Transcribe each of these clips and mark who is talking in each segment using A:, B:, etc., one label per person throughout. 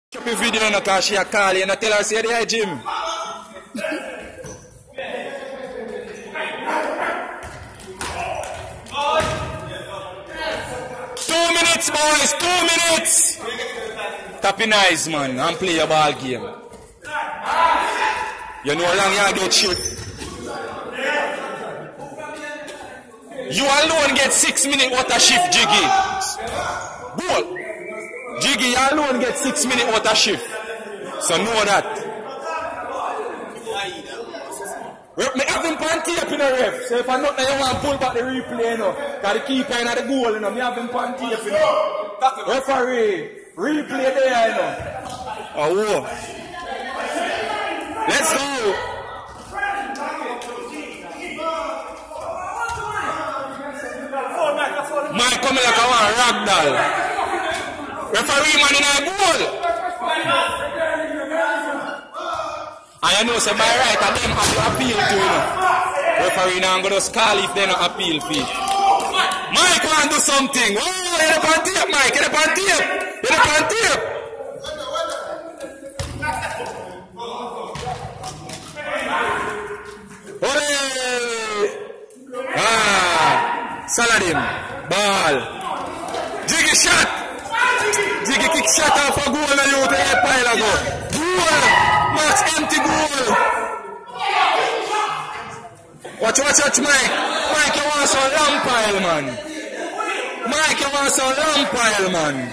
A: Up a video no, cause she a call you and tell her say the gym. Two minutes, boys, 2 minutes. Tappy nice, man, and play a ball game. You know how long you get shift. You alone get 6 minutes water shift, Jiggy. Goal. Jiggy, you alone get 6 minutes water shift. So know that. Me have him pan tape in the ref. So if I not you want to pull back the replay, you know, because the keeper in the goal, you know, me have him pan tape, you know. Referee, replay there, you know. Oh, whoa. Let's go. Mike come like a one ragdoll. Referee man in a goal. And you know, say my right and them have to appeal to, you know. Referee now going to call if they not appeal for it. Mike want to do something. Oh, you're up on tape, Mike. You're up on tape. You're up on tape. Saladin. Ball. Jiggy shot. Jiggy kick shot off a goal and you to a pile ago. Goal. Match empty goal. Watch, Mike. Mike, you want some lamp pile, man. Mike, you want some lamp pile, man.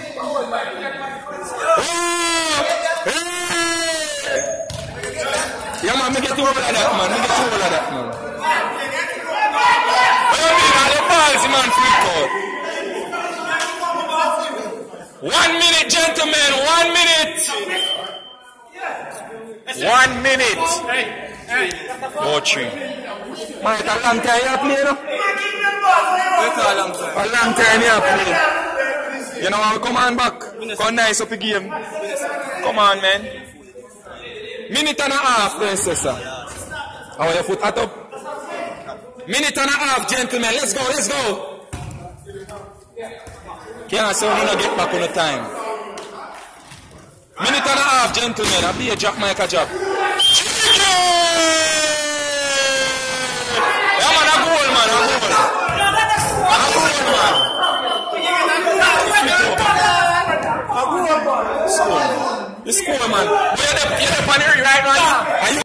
A: Oh! Hey! Yeah, man, me get over that, man. Me get over that, man. Man, free 1 minute, gentlemen. 1 minute. 1 minute. Watching. Man, it's a long time you play, no? It's a long time. A long time you play. You know how come on back? Come nice up the game. Come on, man. Minute and a half, princess. How your foot at up? Minute and a half, gentlemen. Let's go. Can't say we don't get back on the time. Minute and a half, gentlemen. I'll be a Jack Mike a job. Yeah, man, a goal, man. Score, man. You're the right now.